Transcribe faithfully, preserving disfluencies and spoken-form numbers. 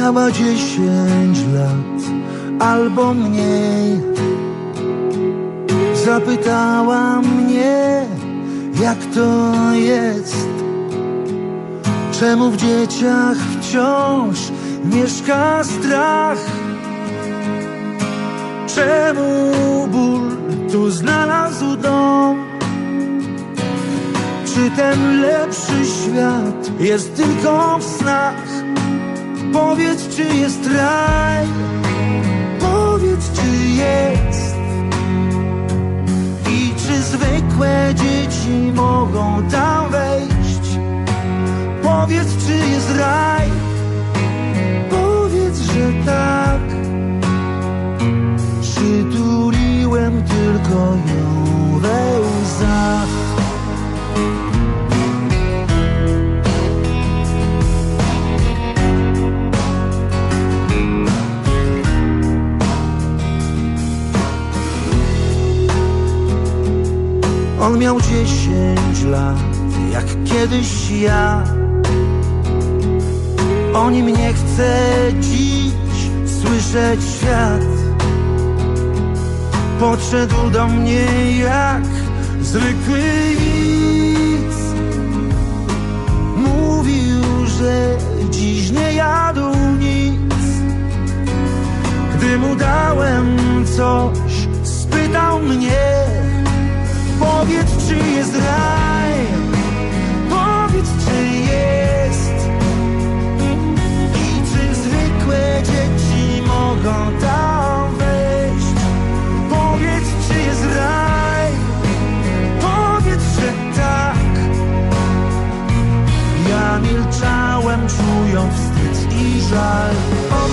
miała dziesięć lat albo mniej. Zapytała mnie, jak to jest, czemu w dzieciach wciąż mieszka strach, czemu ból tu znalazł dom, czy ten lepszy świat jest tylko w snach. Powiedz, czy jest raj, powiedz, czy jest, i czy zwykłe dzieci mogą tam wejść. Powiedz, czy jest raj, powiedz, że tak. Przytuliłem tylko ją we łzach. On miał dziesięć lat, jak kiedyś ja. O nim nie chce dziś słyszeć świat. Podszedł do mnie jak zwykły widz. Mówił, że dziś nie jadł nic. Gdy mu dałem coś, spytał mnie: powiedz, czy jest raj, powiedz, czy jest, i czy zwykłe dzieci mogą tam wejść. Powiedz, czy jest raj, powiedz, że tak. Ja milczałem, czując wstyd i żal.